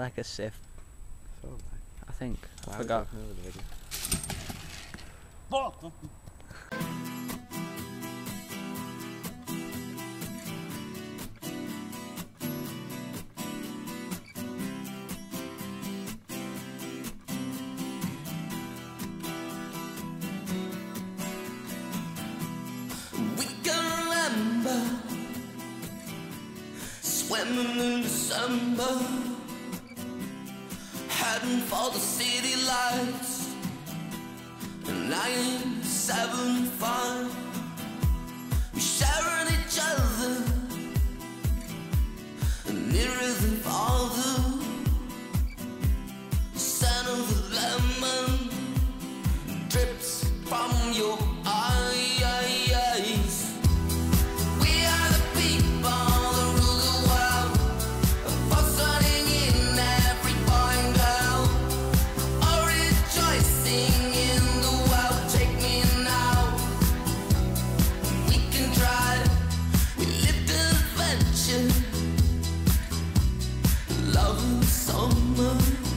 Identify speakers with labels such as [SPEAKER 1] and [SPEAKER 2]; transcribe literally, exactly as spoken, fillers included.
[SPEAKER 1] like a Sif.
[SPEAKER 2] So am
[SPEAKER 1] I think.
[SPEAKER 2] I.
[SPEAKER 1] I
[SPEAKER 2] Wow,
[SPEAKER 1] forgot.
[SPEAKER 2] over the video.
[SPEAKER 3] We can remember swimming in December, heading for the city lights. Nine, seven, five. We sharing each other, nearer than farther. Scent of the lemon drips from your eyes. We are the people that rule the world, fostering in every boy and girl, all rejoicing in the world. Take me now, we can try. We lived an adventure, love in the summer.